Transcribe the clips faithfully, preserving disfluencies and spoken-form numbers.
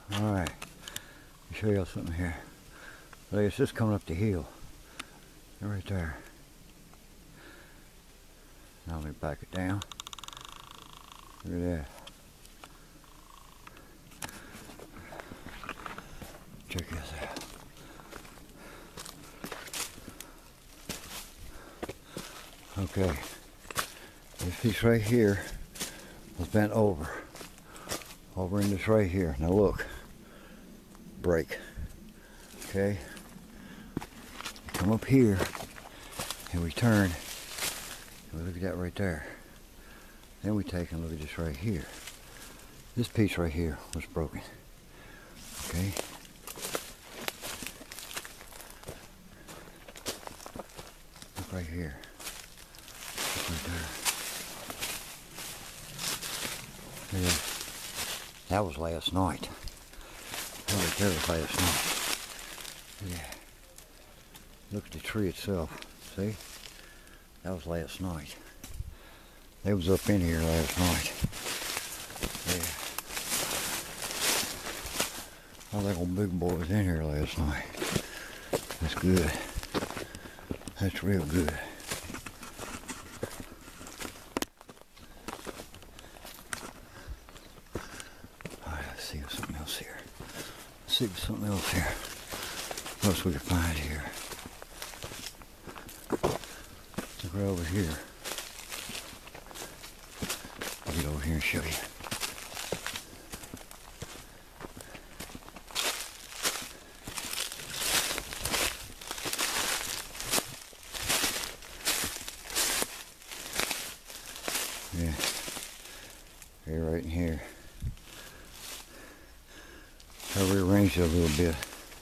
Alright, let me show y'all something here. Look, it's just coming up the hill. Right there. Now let me back it down. Look at that. Check this out. Okay, this piece right here was bent over. Over in this right here. Now look. Break. Okay. Come up here and we turn. And we look at that right there. Then we take and look at this right here. This piece right here was broken. Okay. Look right here. Look right there. Yeah. That was last night. That right there was last night. Yeah. Look at the tree itself. See? That was last night. They was up in here last night. Yeah. I think old big boy was in here last night. That's good. That's real good. Alright, let's see if something else here. Let's see if something else here. What else we can find here? Look right over here. I'll get over here and show you. Yeah, here, right in here. I'll rearrange it a little bit.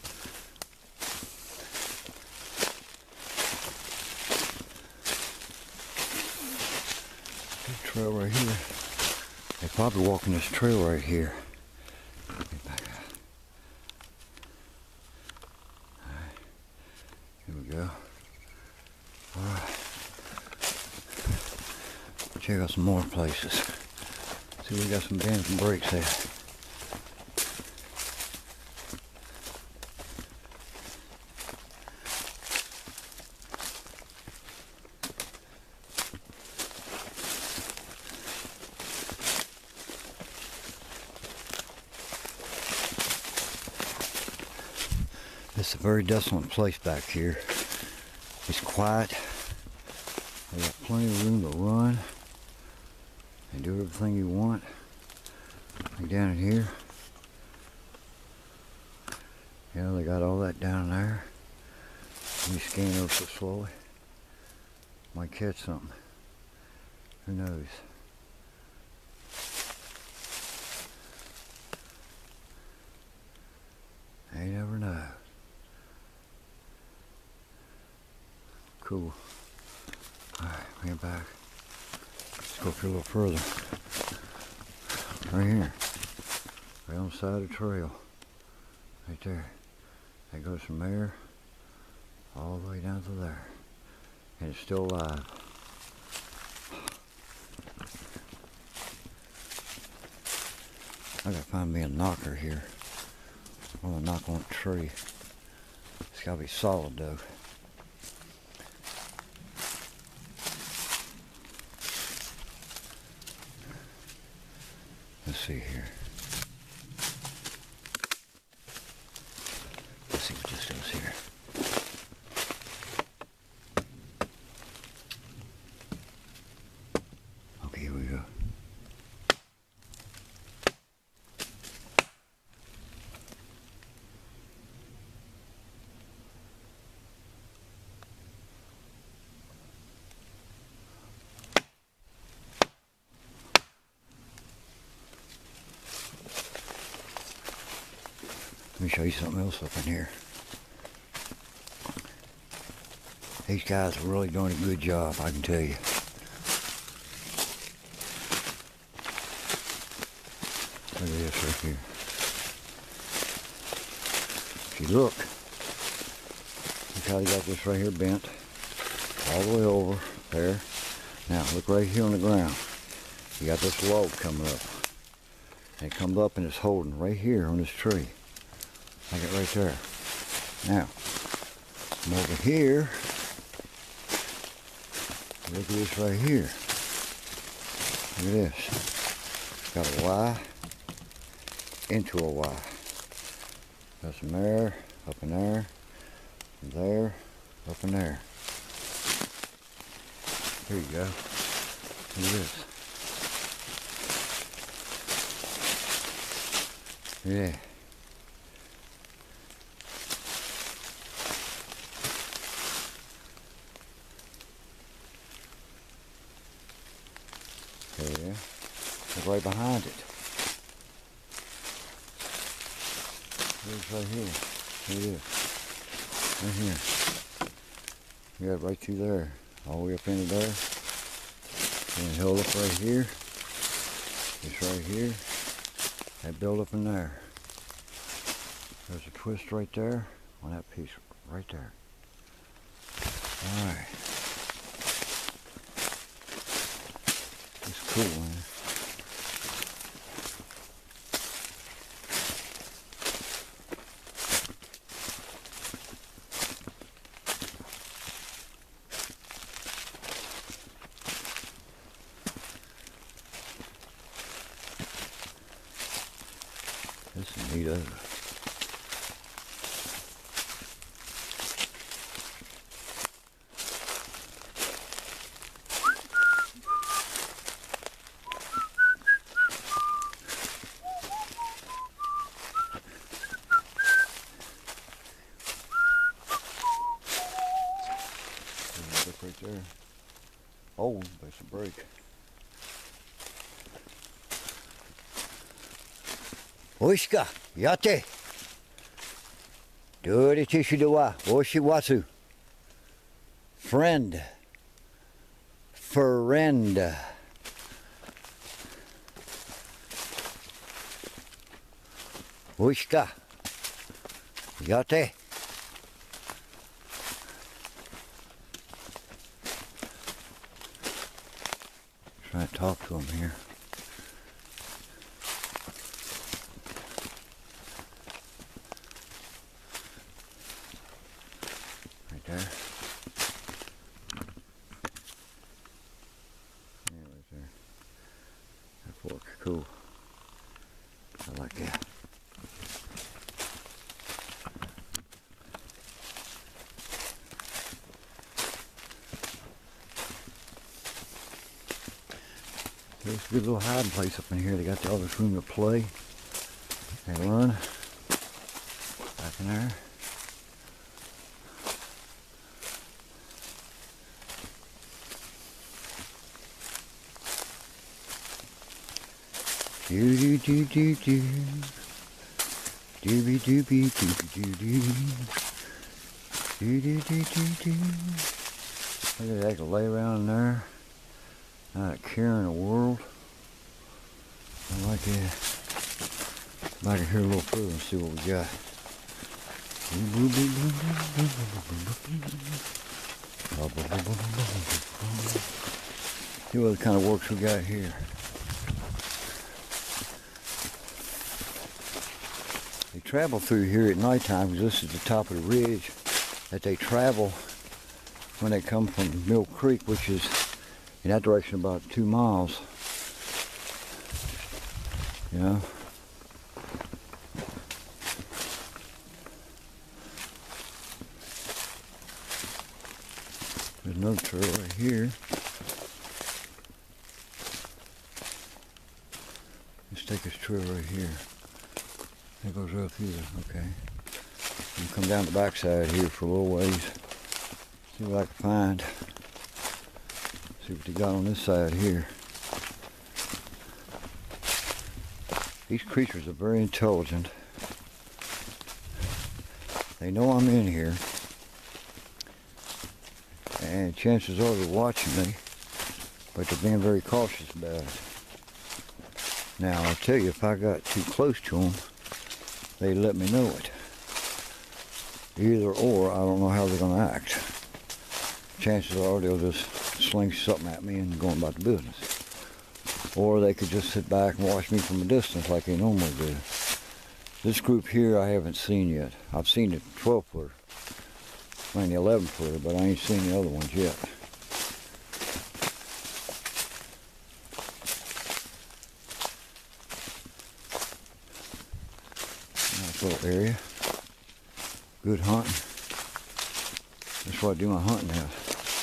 Good trail right here. They probably walking this trail right here. Get back out. All right, here we go. All right. Check out some more places. See, we got some bends and breaks there. It's a very desolate place back here. It's quiet. They got plenty of room to run and do everything you want. Like down in here. Yeah, they got all that down there. Let me scan over so slowly. Might catch something. Who knows? You never know. Cool. Alright, bring it back. Let's go up here a little further. Right here. Right on the side of the trail. Right there. That goes from there all the way down to there. And it's still alive. I gotta find me a knocker here. I'm gonna knock on the tree. It's gotta be solid though. Let's see here. Let's see what this does here. Okay, here we go. Let me show you something else up in here. These guys are really doing a good job, I can tell you. Look at this right here. If you look, look how they got this right here bent all the way over there. Now look right here on the ground. You got this log coming up. And it comes up and it's holding right here on this tree. Like it right there. Now, come over here. Look at this right here. Look at this. It's got a Y into a Y. Got some there, up in there, there, up in there. Here you go. Look at this. Yeah. There. It's right behind it. It's right here. Here it is. Right here. You got it right through there. All the way up into there. And held up right here. It's right here. That build up in there. There's a twist right there on that piece right there. Alright. It's cool, man. This is neat over. Right there. Oh, that's a break. Oishka, yate. Dori tishidawa, oshiwatsu. Friend. Friend. Oishka. Yate. Try to talk to him here. Right there. Yeah, right there. That fork, cool. I like that. There's a good little hiding place up in here. They got all this room to play and run. Back in there. Do do do do do. Doobie doobie doobie doo doo. Do do do do do. Look at that, I can lay around in there. Not a care in the world. I like that. I can hear a little further and see what we got. See what kind of works we got here. They travel through here at nighttime because this is the top of the ridge that they travel when they come from Mill Creek, which is in that direction about two miles. You know? There's another trail right here. Let's take this trail right here. It goes right through there, okay. You come down the backside here for a little ways. See what I can find. See what they got on this side here. These creatures are very intelligent. They know I'm in here. And chances are they're watching me. But they're being very cautious about it. Now, I'll tell you, if I got too close to them, they let me know it. Either or, I don't know how they're going to act. Chances are they'll just sling something at me and go about the business. or they could just sit back and watch me from a distance like they normally do. This group here I haven't seen yet. I've seen the twelve footer, I mean the eleven footer, but I ain't seen the other ones yet. Nice little area. Good hunting. That's where I do my hunting at.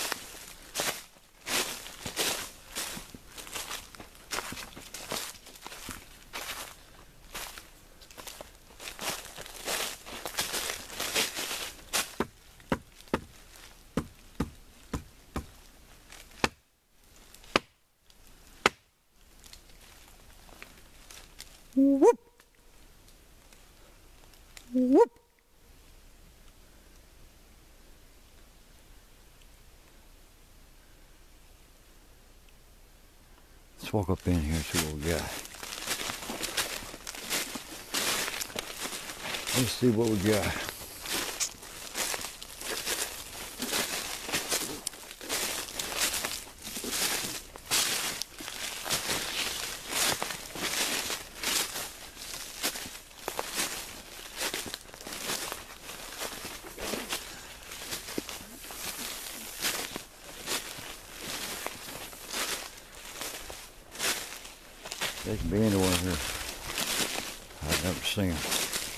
Whoop! Whoop! Let's walk up in here and see what we got. Let's see what we got. They can be anywhere here. I've never seen them.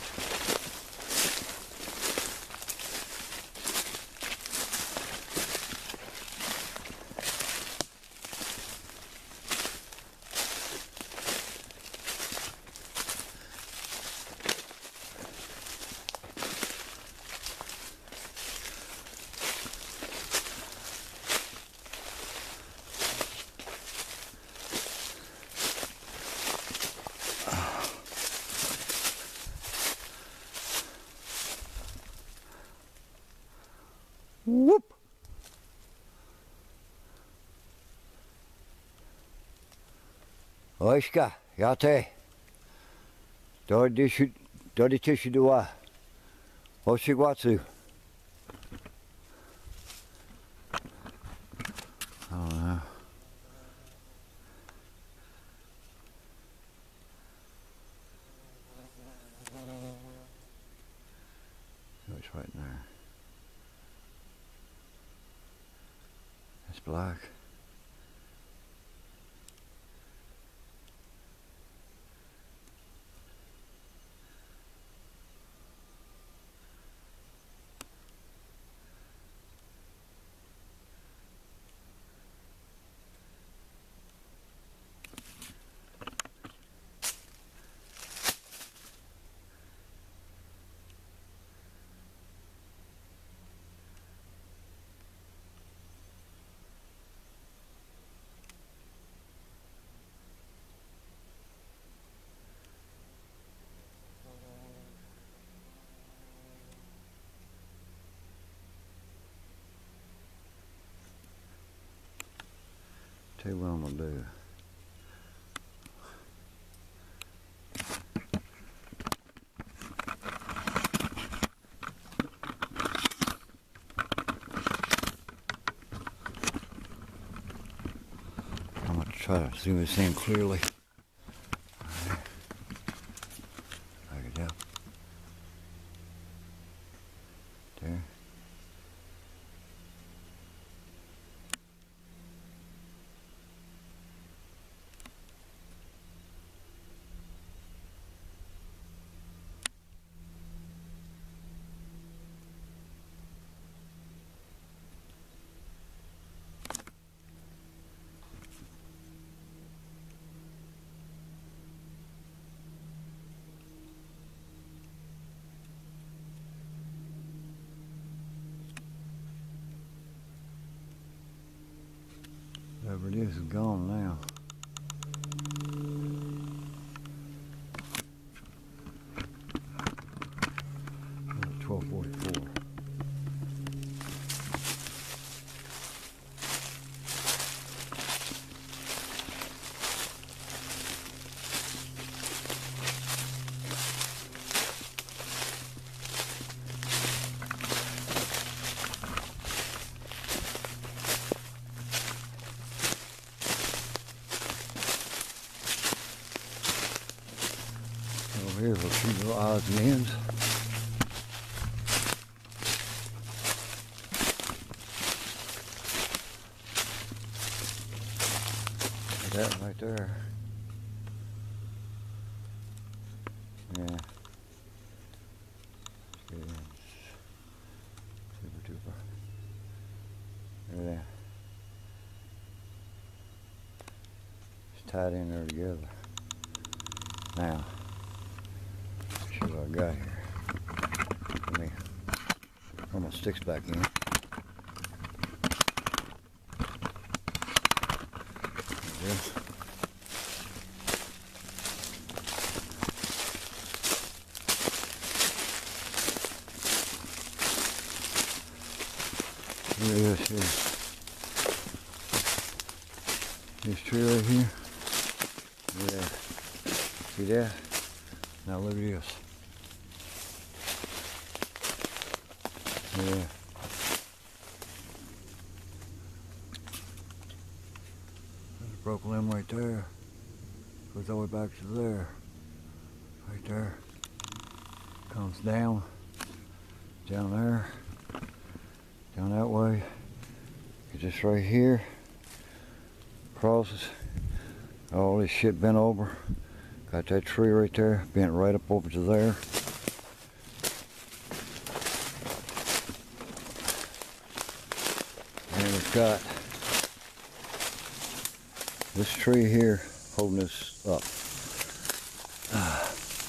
Whoop! Oiska, jate. Dodi dodi tishu dua. Oshigwatsu. I don't know. So it's right in there. It's black. Tell you what I'm gonna do. I'm gonna try to zoom this in clearly. Alright. Back it up. There. Whatever it is is gone now. twelve forty-four. few little odds and ends. That right there. Yeah. Super duper. Look at that. It's tied in there together. Now, let's see what I got here. Let me throw my sticks back in. There. Look at this here. This tree right here. Look at that. See that? Now look at this. Yeah. There's a broke limb right there. Goes all the way back to there. Right there. Comes down. Down there. Down that way. It's just right here. Crosses. All this shit bent over. Got that tree right there. Bent right up over to there. And it's got this tree here holding this up. Ah.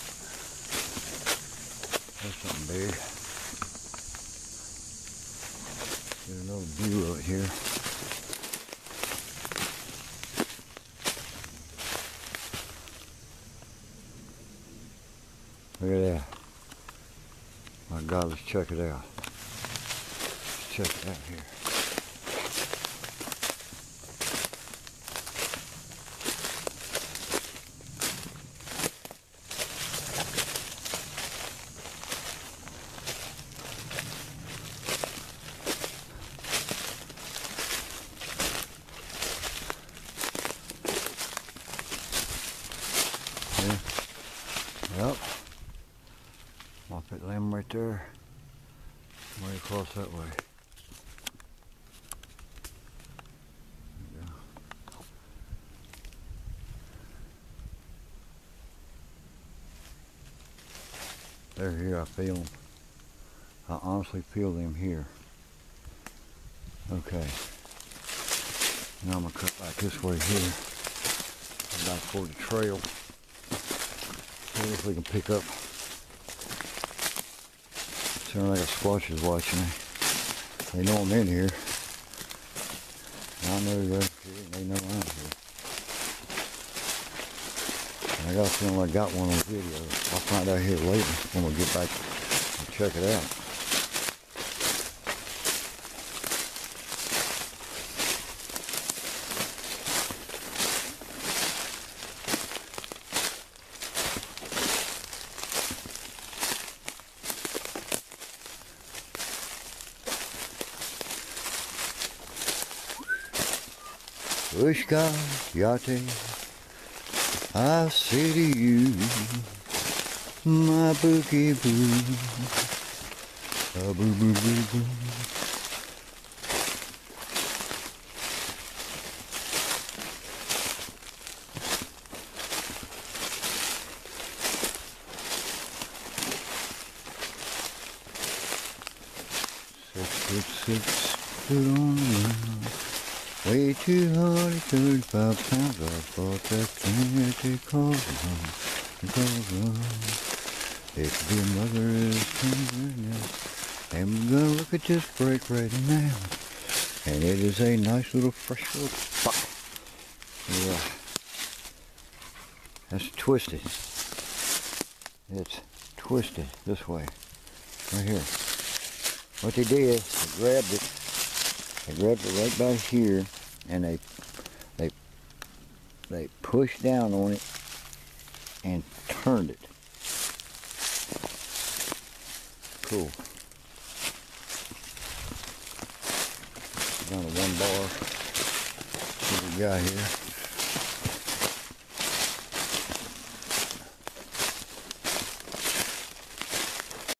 That's something big. Get another view of it here. Look at that. My God, let's check it out. Let's check it out here. Yep. Moppet limb right there. Way across that way. There, They're here, I feel them. I honestly feel them here. Okay. Now I'm gonna cut back this way here. Back toward the trail. See if we can pick up. Sounds like a squash is watching me. They know I'm in here. I know they're here. They know I'm here. And I got a feeling I got one on video. I'll find out here later when we get back and check it out. Wishka Yate, I say to you, my boogie boo, a boo boo boo boo. Six foot six foot on the ground. Way too hard, thirty-five pounds. I thought that twenty calls on, calls on. It could be a mother's tenderness. And we're gonna look at this break right now. And it is a nice little fresh little spot. Yeah. That's twisted. It's twisted this way. Right here. What they did, they grabbed it. They grabbed it right by here, and they they they pushed down on it and turned it. Cool. Down to one bar. See what we got here.